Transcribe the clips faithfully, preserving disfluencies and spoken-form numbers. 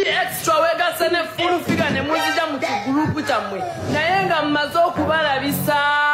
extra wegase ne full figure ne muzija mu kigroup kyamwe naye nga mmaze okubalabisa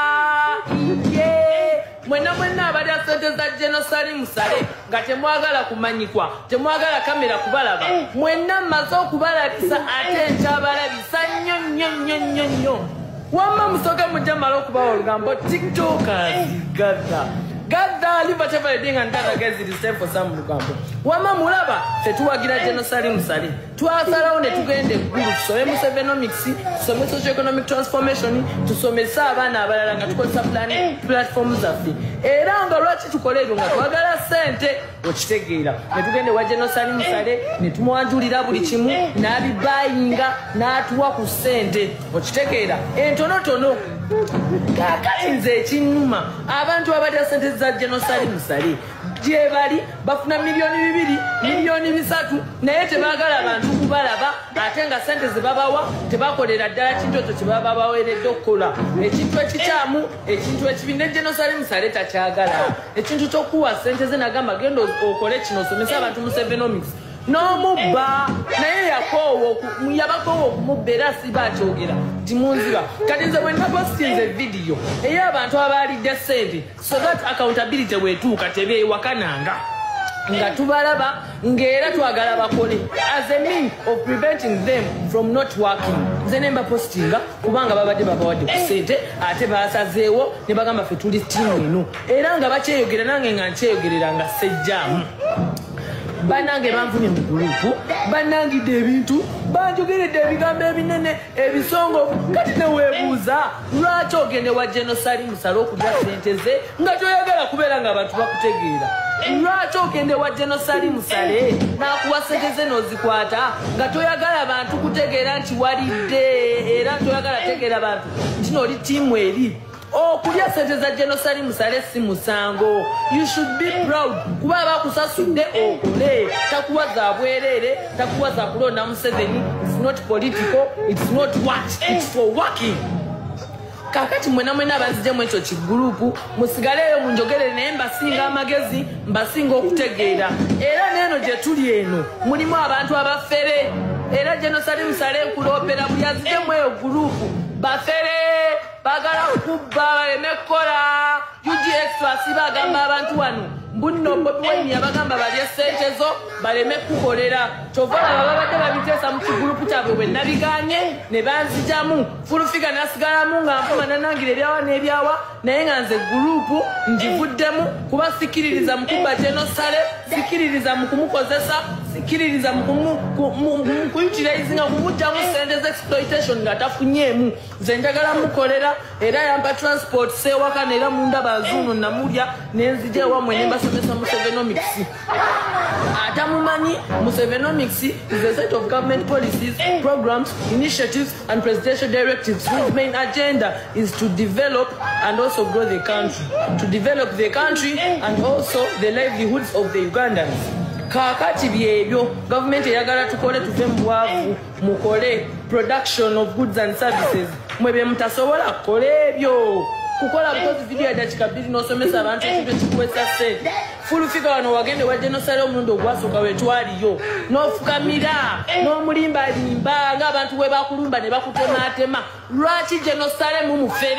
ye mwena mwena abali asente za genocide musale nga temwagala kumanyikwa temwagala kamera kubalaba mwena mmaze okubalabisa ate nkyabalabisa nnyo nnyo nnyo nnyo nnyo wamma musoke mujamala okubawa olugambo tiktokers gather gather leave whatever you're doing and gather guys it is time for some lugambo wamma mulaba tetuwagira genocide musale twasalawo ne tugende gulu tusome mu Sevenomics tusome socio economic transformation tusomesa abaana abalala nga tukozesa plan platforms zaffe era nga lwaki tukola ebyo nga twagala sente okitegeera ne tugende wa genocide musale ne tumwanjulira buli kimu n'abibayinga n'atuwa ku sente okitegeera entonotono kakati nze ekinnuma abantu abalya sente za genocide musale gye bali bafuna milioni bibiri milioni bisatu naye tebaagala abantu kubalaba ate nga sente ze babawa tebakolera ddala kintu ekyo kye baba baweeredde okukola ekintu ekikyamu ekintu ekibi ne genocide musale takyagala ekintu ky'okuwa sente ze nagamba genda okole kino osomesa abantu mu Sevenomics n'omubba naye yakoowa yabakoowa okumubba era siba akyogera timunziba kati nze bwe napostinze vidiyo ey'abantu abaalidde sente so that accountability weetuuka tebyewakananga nga tubalaba ng'era twagala bakole as a mean of preventing them from not working nze ne mbapostinga kubanga babadde babawadde ku sente ate baasazeewo ne bagamba ffe tuli ttiimu eno era nga bakyeyogera nange nga nkyeyogerera nga sejjaamu banange banvunye mu gulupu banangidde ebintu banjogeredde ebigambo ebinene ebisongo kati neweebuuza lwaki ogende wa genocide musale okulya sente ze nga toyagala kubeera nga abantu bakutegeera lwaki ogende wa genocide musale n'akuwa sente ze n'ozikwata nga toyagala abantu kutegeera nti walidde era toyagala tegeera bantu nti nooli ttiimu eri okulya sente za genocide musale si musango you should be proud kuba bakusasudde okole takuwa za bwerere takuwa za kulonda Museveni it's not political it's not what it's for working kakati mwena mwena abanzije mu ekyo kigurupu musigaleyo munjogere naye mbasinga amagezi mbasinga okutegeera era neeno gye tuli eno mulimu abantu abafere era genocide musale nkuloopera buli azije mu eyo gurupu bafere bagala okubba baleme kukola U G Extra sibagamba abantu wano mbunno Bobi Wine yabagamba balye sente zo baleme kukolera kyovala babadde babiteesa mu kigurupu kyabwe bwe nabiganye ne banzijamu fulufiga nasigalamu nga nfuma nanangira ebyawa n'ebyawa naye nga nze gurupu ngivuddemu kuba sikiririza mu kubba genocide sikiririza mu kumukozesa sikiririza mu kuyutirizinga kumujjamu sente z'exploitation nga tafunyeemu nze njagala mukolera era yampa transport sewaka neera munda bazuuno namulya nenzija ewamwe ne mbasomesa mu Sevenomics atamumanyi mu Sevenomics is a set of government policies, programs, initiatives and presidential directives whose main agenda is to develop and also grow the country to develop the country and also the livelihoods of the Ugandans. Kakati byebyo government eyagala tukole tuve mu bwavu mukole production of goods and services mwebe mutasobola kukola ebyo kukola because video ya dakika bbiri n'osomesa abantu ekintu ekikuwesa sente full figure wano wagende wa genocide omurundi ogwasooka wetwaliyo n'ofukamira n'omulimbalimba ng'abantu we bakulumba ne bakutemaatema lwaki genocide mumufera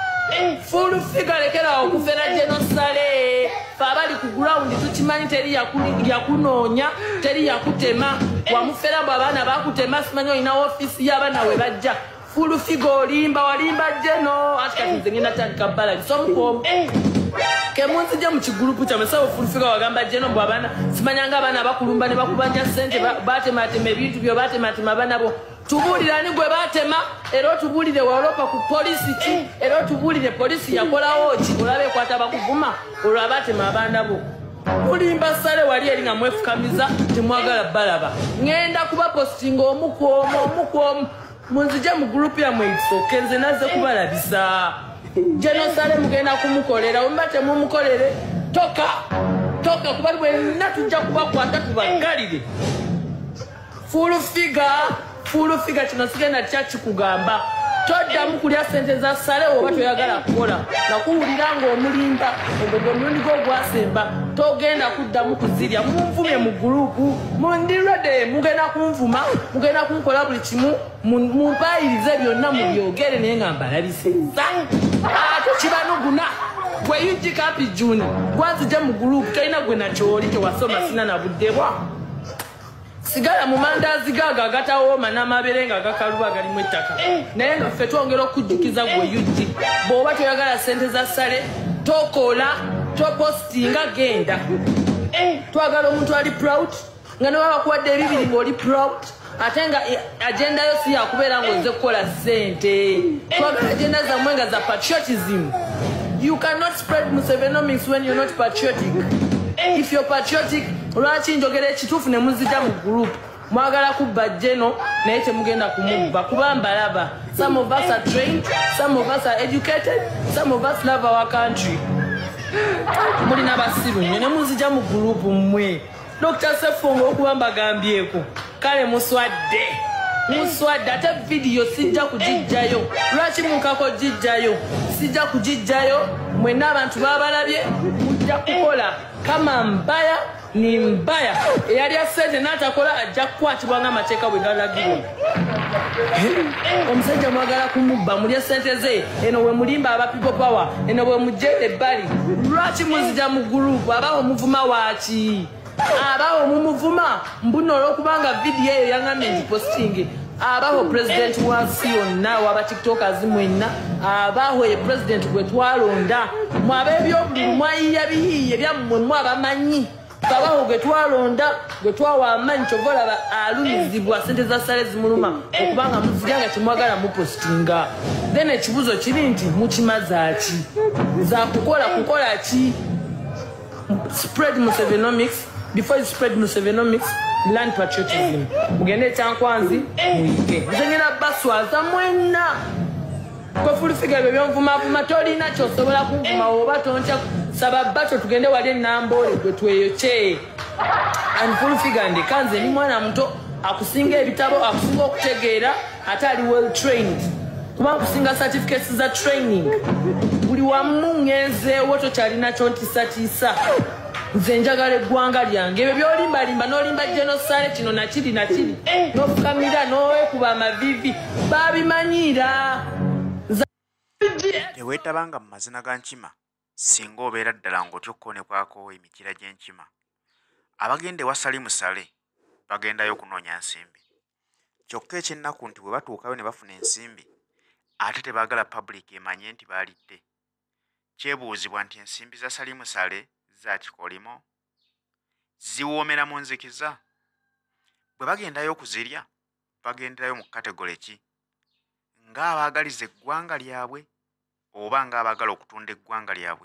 full figure lekera okufera genocide fabali ku ground tukimanyi teri yakunoonya teri yakutema wamufera bwe abaana bakutema simanyi olina office y'abaana we bajja full figure olimba walimba jeno atikati nze ngenda tandika balance somukomu kemunzije mu kigurupu kyamwe sawo full figure wagamba jeno bwe abaana simanyanga abaana bakulumba ne bakubanja sente batematema ebintu byo batematema abaana bo tubulirani gwe batema era tubulire walopa ku polisi ki era tubulire polisi yakolawo ki olabe kwata bakuvuma olwabatema abaana bo mulimba sale wali eri nga mwefukamiza temwagala balaba ngenda kuba posting omukwomu omukwomu munzije mu group ya mweitso kenze naze kubalabisa genocide mugenda kumukolera umbate mumukolere toka toka kubali bwe natujja kubakwata tubagalire full figure full figure kino sigenda kyachi kugamba toddamu kulya ssente za ssale oba toyagala kukola nakuwulira ng'omulimba ogwo gwe mulundi gwo ogwasemba togenda kuddamu kuzirya munvumye mu gurupu mundirwedde mugenda kunvuma mugenda kunkola buli kimu mumpayirize byonna mubyogere naye nga mbalabisezza ate kibanuguna gwe yuji kapi juni gwazija mu gurupu tolina gwe nakyoli tewasoma sina na buddebwa sigala mu mandazi gaga agatawooma n'amabere nga gakaluba galimu ettaka naye nga ffe twongera okujjukiza gwe yuji bw'oba toyagala ssente za ssale tokola topostinga genda twagala omuntu ali proud nga newa bakuwadde ebibiri ng'oli proud ate nga agenda yo si yakubeera ng'ozze kukola ssente twagala agenda zammwe nga za patriotism. You cannot spread Musevenomics when you're not patriotic. If you're patriotic, lwaki njogera ekituufu ne muzija mu group mwagala kubba jeno naye temugenda kumubba kuba mbalaba. Some of us are trained, some of us are educated, some of us love our country. Mulina basiru nnyo ne muzija mu group mmwe. Doctor Sefongo okuba mbagambyeko kale muswadde muswadde ate video sijja kugijjayo lwaki mukako gijjayo sijja kugijjayo mwenna abantu babalabye mujja kukola kama mbaya ni mbaya eyali asente n'atakola ajja kukwatibwa ng'amateeka bwe galagirwa. Omusajja mwagala kumubba mulya ssente ze eno we mulimba aba people power eno bwe mujjede ebbali lwaki muzija mu gurupu abawo muvuma waaki abawo mumuvuma mbuno olw'okubanga vidiyo eyo yaŋŋambye nti posting abaho president wa nsi yonna waba tiktokers mwenna abaho ye president gwe twalonda mwab'ebyobululu mwayiiya biyiiye byammwe mwe abamanyi abaho gwe twalonda gwe twawa amanyi kyova olaba alumizibwa ssente za ssale zimuluma okubanga muzirya nga temwagala mupostinga then ekibuzo kiri nti mukimaza ki zakukola kukola ki spread Musevenomics. Before you spread Musevenomics, learn patriotism. Mugende ekyankwanzi muyige nzenyera baswaza mwenna kofulufiga ebyo byonvumavuma tolina kyosobola kunvuma oba tontya saba bato tugende wali enambole gwe tweyokye anfulufiga ndekanze ni mwana muto akusinga ebitabo akusinga okutegeera ate ali well trained kuba akusinga certificates za training buli wamu ngenzeewo tokyalina kyontiisatiisa nze njagala eggwanga lyange ebyo byolimbalimba n'olimba genosale kino nakiri nakiri n'ofukamira n'owekuba amavivi baabimanyira. Teweetabanga mu mazina ga nkima singa obeera ddala ng'otya okukonekwako emikira gy'enkima. Abagenda ewa Salimusale bagendayo okunoonya nsimbi. Kyokka ekyennaku nti bwe batuukayo ne bafuna ensimbi ate tebaagala public emanye nti baalidde. Kyebuuzibwa nti ensimbi za Salimusale za kikolimo ziwoomera mu nzikiza. Bwe bagendayo okuzirya bagenderayo mu kategole ki? Ng'abaagaliza eggwanga lyabwe oba ng'abaagala okutunda eggwanga lyabwe.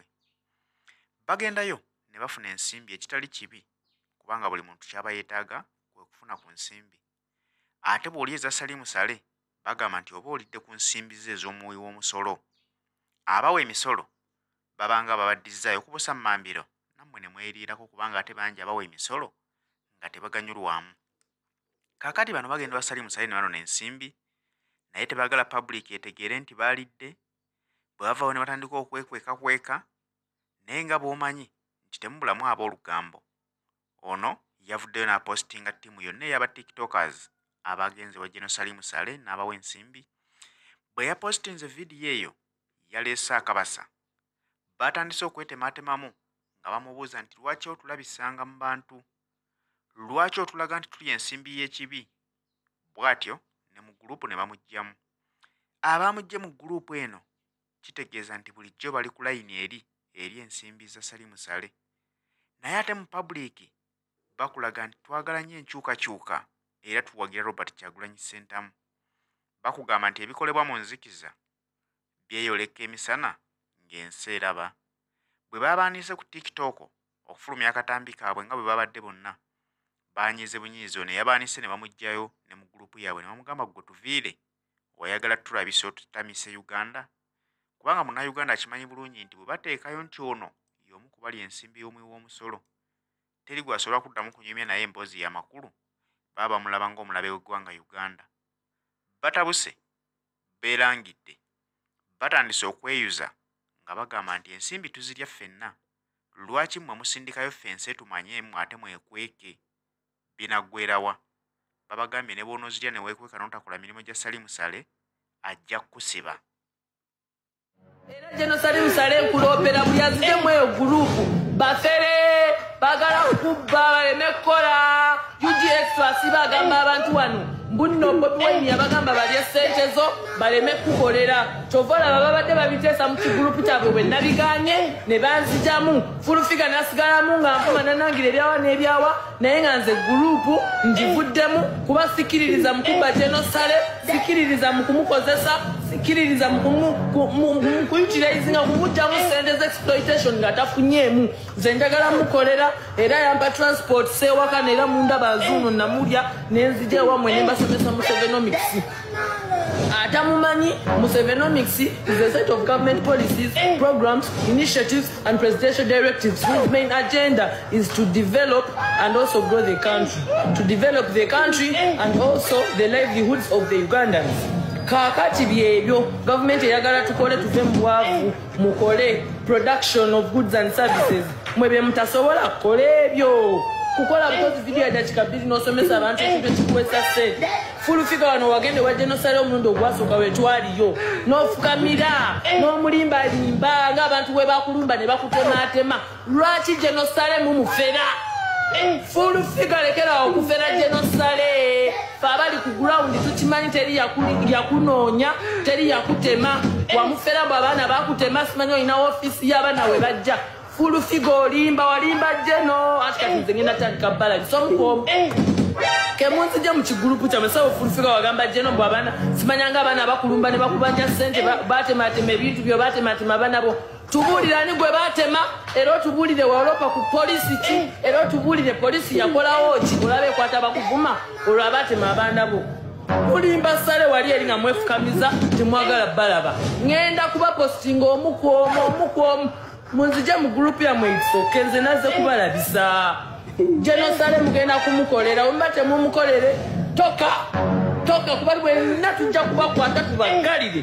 Bagendayo ne bafuna ensimbi ekitali kibi kubanga buli muntu kyaba yeetaaga kwe kufuna ku nsimbi. Ate bw'oli eza Salimusale bagamba nti oba olidde ku nsimbi ze ez'omuwi w'omusolo. Abawa emisolo babanga babaddizzaayo okubuusa mu mambiro nammwe ne mweriirako kubanga ate bangi abawa emisolo nga tebaganyulwamu. Kaakati bano bagenda wa Salimusale ne banona ensimbi naye tebaagala public etegeere nti baalidde. Bwe bavaawo ne batandika okwekwekakweka naye nga bw'omanyi nti temubulamu ab'olugambo. Ono yavuddeyo n'apostinga ttiimu yonna ey'aba tiktokers abagenze wa General Salimusale n'abawa ensimbi. Bwe yapostinze vidiyo eyo yaleese akabasa. Batandise okwetematemamu nga bamubuuza nti lwaki otulabisanga mu bantu, lwaki otulaga nti tuli ensimbi y'ekibi. Bw'atyo ne mu gurupu ne bamuggyamu. Abamugye mu gurupu eno kitegeeza nti bulijjo bali ku layini eri eri ensimbi za Salimusale. Naye ate mu public bakulaga nti twagala nnyo enkyukakyuka era tuwagira Robert Kyagulanyi Ssentamu. Bakugamba nti ebikolebwa mu nzikiza byeyoleka emisana ng'ensi eraba. Bwe babaaniise ku TikTok okufulumya akatambi kaabwe nga bwe babadde bonna baanyize bunyiizi ono yabaanise ne bamuggyayo ne mu gurupu yaabwe ne bamugamba gwe tuviire wayagala tulabise otutamise Uganda kubanga Munnayuganda akimanyi bulungi nti bwe bateekayo nti ono y'omu ku bali ensimbi y'omuwi w'omusolo teri gwasobola kuddamu kunyumya naye emboozi y'amakulu baba bamulaba ng'omulabe w'eggwanga Uganda. Batabuse beerangidde batandise okweyuza nga bagamba nti ensimbi tuzirya ffenna lwaki mmwe musindikayo ffensi tumanye mmwe ate mwekweke binaggwerawa babagambye ne bw'onoozirya ne weekweka n'otakola mirimu gya Salimu Sale ajja kusiba. Era General Salimu Sale nkuloopera buli aziremu eyo gurupu bafere bagala okubba baleme kukola U G Express bagamba abantu wano mbunno Bobi Wine yabagamba balye ssente zo baleme kukolera kyovola baba badde babiteesa mu kigurupu kyabwe bwe nabiganye ne banzijamu fulufiga nasigalamu nga nfuma nanangira ebyawa n'ebyawa naye nga nze gurupu ngivuddemu kuba sikiririza mu kubba General Sale sikiririza mu kumukozesa sikiririza mu kuyutirizinga kumugyamu ssente z'exploitation nga tafunyeemu nze njagala mukolera era yampa transport sewaka neera mundaba nzuuno namulya nenzija ewamwe ne mbasomesa mu Sevenomics. Atamumanyi mu Sevenomics is a set of government policies, programs, initiatives and presidential directives whose main agenda is to develop and also grow the country. To develop the country and also the livelihoods of the Ugandans. Kakati byebyo government eyagala tukole tuve mu bwavu mukole production of goods and services mwebye mutasobola kukole ebyo kukola because video ya dakika bbiri n'osomesa abantu ekintu ekikuwesa ssente fulufiga wano wagende wa General Sale omulundi ogwasooka wetwaliyo n'ofukamira n'omulimbalimba ng'abantu bwe bakulumba ne bakutemaatema lwaki General Sale mumufera fulufiga lekera okufera General Sale abali ku ground tukimanyi teri yakunoonya teri yakutema wamufera bwe abaana bakutema simanyi olina ofisi y'abaana we bajja fulufiga olimba walimba jeno atikati nze ngenda tandika balagi somukomu kemunzija mu kigurupu kyamwe sawo fulufiga wagamba jeno bwe abaana simanyanga abaana bakulumba ne bakubanja ssente batematema ebintu byo batematema abaana bo tubuulira ni gwe batema era otubuulire walopa ku polisi ki era otubuulire polisi yakolawo ki olabe ekwata bakuvuma olwo abatema abaana bo mulimba Sale wali eri nga mwefukamiza temwagala balaba ngenda kuba postinga omukwomu omukwomu munzija mu gurupu yammwe isoke nze nazze kubalabisa General Sale mugenda kumukolera wemba temumukolere toka toka kuba bwenna tujja kubakwata tubagalire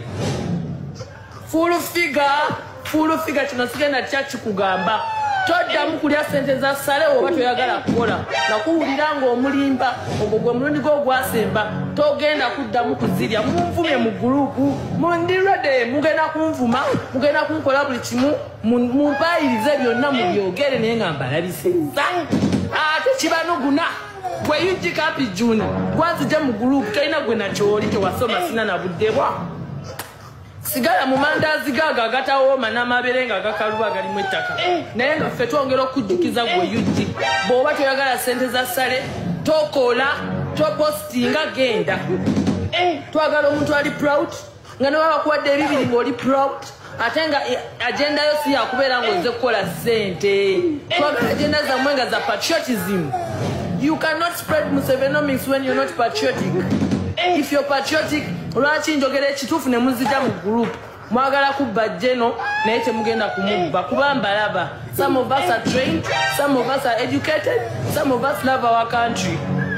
fulufiga fulufiga kino sigenda kyakikugamba toddamu kulya ssente za Sale oba toyagala kukola nakuwulira ng'omulimba ogwo gwe mulundi gw'ogwasemba togenda kuddamu kuzirya munvumye mu gurupu mundirwedde mugenda kunvuma mugenda kunkola buli kimu mumpayirize byonna mubyogere naye nga mbalabisizza ate kibanuguna gwe yuji kapi juni gwanzija mu gurupu tolina gwe nakyoli tewasoma sina na buddebwa sigala mu mandaazi gaaga agatawooma n'amabere nga gakaluba galimu ettaka naye nga ffe twongera okujjukiza gwe yuji bw'oba toyagala ssente za Sale tokola topostinga genda twagala omuntu ali proud nga ne baba kuwadde ebibiri ng'oli proud ate nga agenda yo si yakubeera ng'oze kukola ssente twagala agenda zammwe nga za patriotism. You cannot spread Musevenomics when you're not patriotic. If you're patriotic, lwaki njogera ekituufu ne muzija mu group mwagala kubba Jeno naye temugenda kumubba kuba mbalaba. Some of us are trained, some of us are educated, some of us love our country.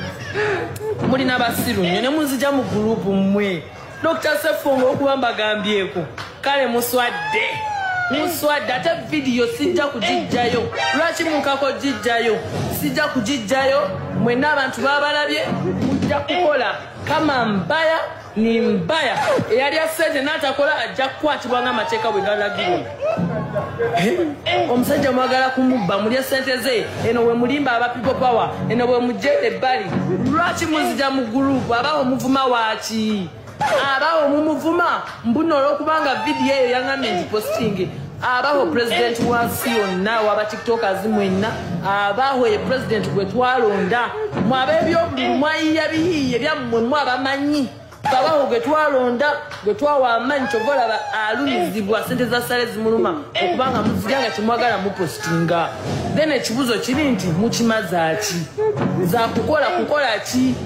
Mulina basiru nnyo ne muzija mu group mmwe. Doctor Sefongo okuba mbagambyeko kale muswadde muswadde ate video sijja kugijjayo lwaki mukako gijjayo sijja kugijjayo mwenna abantu babalabye mujja kukola kama mbaya ni mbaya eyali asente n'atakola ajja kukwatibwa ng'amateeka bwe galagirwa. Omusajja mwagala kumubba mulya ssente ze eno we mulimba aba people power eno we mujje ebbali lwaki muzija mu gurupu abawo muvuma waaki abawo mumuvuma mbuno olw'okubanga vidiyo eyo yaŋŋambye nti posting abaho president wansi yonna waba tiktokers mwenna abaho ye president gwe twalonda mwab'ebyobululu mwayiiya biyiiye byammwe mwe abamanyi abaho gwe twalonda gwe twawa amanyi kyova olaba alumizibwa ssente za Sale zimuluma okubanga muzirya nga temwagala mupostinga then ekibuzo kiri nti mukimaza ki zakukola kukola ki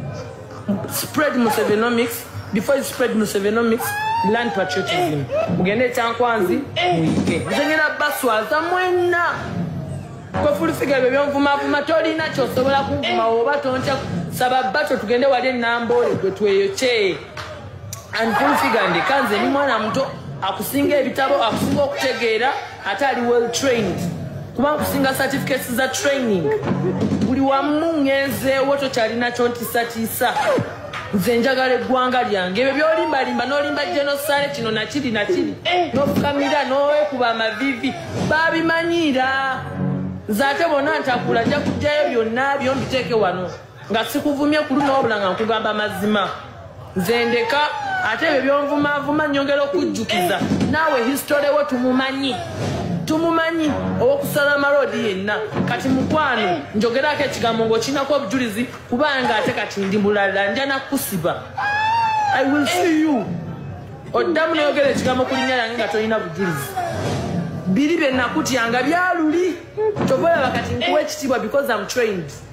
spread Musevenomics. Before you spread Musevenomics, learn patriotism. Mugende chankwanzi muike nzengera baswaza mwenna ko fulufiga bye byonvuma vuma tolina kyosobola kunvuma oba toncha saba bato tugende wali nambole gwe tweyoche and full figure ndeka nze ni mwana muto akusinga ebitabo akusinga okutegeera ate ali well trained kuba akusinga certificates za training buli wamu ngenzeewo tokyalina kyontiisatiisa nze njagala eggwanga lyange ebyo byolimbalimba n'olimba genocide kino nakiri nakiri n'ofukamira n'owekuba amavivi baabimanyira nze ate bonna ntakula nja kujjayo byonna byo mbiteeke wano nga sikuvumye ku luno wabula nga nkugamba mazima nze ndeka ate ebyo byonvumaavuma nyongera okujjukiza naawe history wo tumumanyi tumumanyi owokusala amalodi yenna kati mukwano njogerako ekigambo ng'okinako obujulizi kubanga ate kati ndi mulala nja nakusiba I will see you oddamu nayogera ekigambo ku linnya lyange nga tolina bujulizi biri bye nakutyanga byaluli kyovaolaba kati nkuwa ekitiibwa because I'm trained